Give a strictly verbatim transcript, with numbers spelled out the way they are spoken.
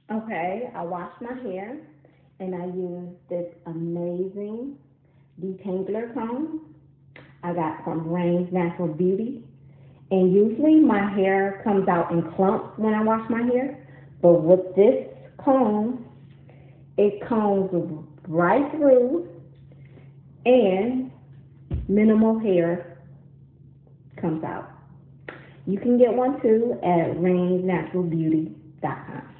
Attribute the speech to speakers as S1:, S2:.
S1: Okay, I wash my hair and I use this amazing detangler comb I got from Rain's Natural Beauty. And usually my hair comes out in clumps when I wash my hair, but with this comb, it combs right through and minimal hair comes out. You can get one too at rains natural beauty dot com.